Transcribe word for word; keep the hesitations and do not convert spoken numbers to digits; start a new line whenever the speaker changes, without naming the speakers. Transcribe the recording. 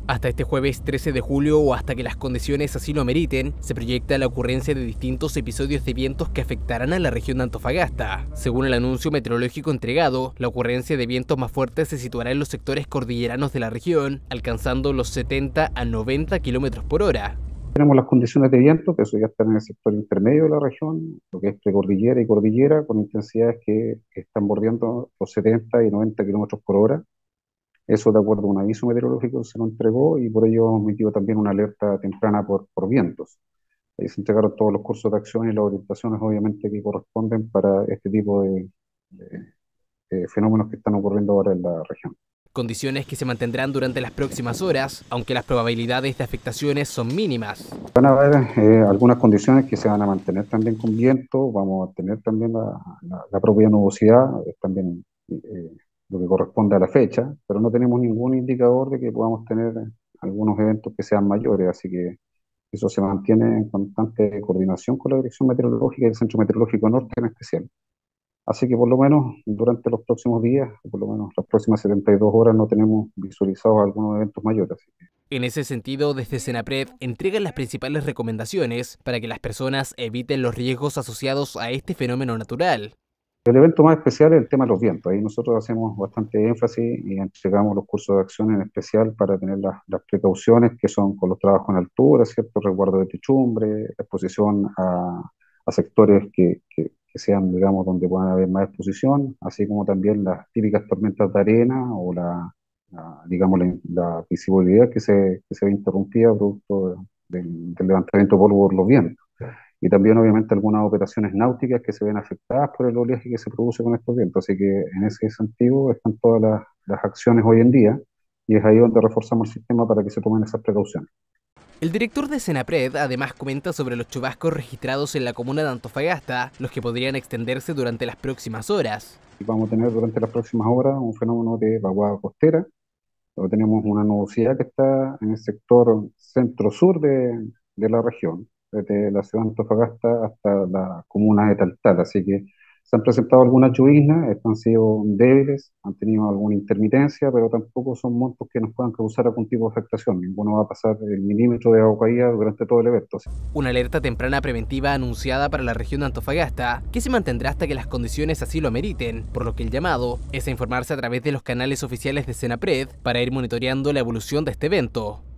Hasta este jueves trece de julio o hasta que las condiciones así lo ameriten, se proyecta la ocurrencia de distintos episodios de vientos que afectarán a la región de Antofagasta. Según el anuncio meteorológico entregado, la ocurrencia de vientos más fuertes se situará en los sectores cordilleranos de la región, alcanzando los setenta a noventa kilómetros por hora.
Tenemos las condiciones de viento, que eso ya está en el sector intermedio de la región, lo que es precordillera y cordillera, con intensidades que están bordeando los setenta y noventa kilómetros por hora. Eso de acuerdo a un aviso meteorológico que se nos entregó y por ello hemos emitido también una alerta temprana por, por vientos. Ahí se entregaron todos los cursos de acción y las orientaciones obviamente que corresponden para este tipo de, de, de fenómenos que están ocurriendo ahora en la región.
Condiciones que se mantendrán durante las próximas horas, aunque las probabilidades de afectaciones son mínimas.
Van a haber eh, algunas condiciones que se van a mantener también con viento, vamos a tener también la, la, la propia nubosidad, eh, también eh, lo que corresponde a la fecha, pero no tenemos ningún indicador de que podamos tener algunos eventos que sean mayores, así que eso se mantiene en constante coordinación con la Dirección Meteorológica y el Centro Meteorológico Norte en especial. Así que por lo menos durante los próximos días, o por lo menos las próximas setenta y dos horas, no tenemos visualizados algunos eventos mayores.
En ese sentido, desde Senapred entregan las principales recomendaciones para que las personas eviten los riesgos asociados a este fenómeno natural.
El evento más especial es el tema de los vientos. Ahí nosotros hacemos bastante énfasis y entregamos los cursos de acción en especial para tener las, las precauciones que son con los trabajos en altura, ¿cierto? Resguardo de techumbre, exposición a, a sectores que, que, que sean, digamos, donde puedan haber más exposición, así como también las típicas tormentas de arena o la, la digamos, la, la visibilidad que se, que se ve interrumpida producto de, del, del levantamiento de polvo por los vientos. Y también obviamente algunas operaciones náuticas que se ven afectadas por el oleaje que se produce con estos vientos. Así que en ese sentido están todas las, las acciones hoy en día y es ahí donde reforzamos el sistema para que se tomen esas precauciones.
El director de Senapred además comenta sobre los chubascos registrados en la comuna de Antofagasta, los que podrían extenderse durante las próximas horas.
Vamos a tener durante las próximas horas un fenómeno de vaguada costera. Luego tenemos una nubosidad que está en el sector centro-sur de, de la región, desde la ciudad de Antofagasta hasta la comuna de Taltal, así que se han presentado algunas lloviznas, estas han sido débiles, han tenido alguna intermitencia, pero tampoco son montos que nos puedan causar algún tipo de afectación, ninguno va a pasar el milímetro de agua caída durante todo el evento.
Una alerta temprana preventiva anunciada para la región de Antofagasta, que se mantendrá hasta que las condiciones así lo ameriten, por lo que el llamado es a informarse a través de los canales oficiales de Senapred para ir monitoreando la evolución de este evento.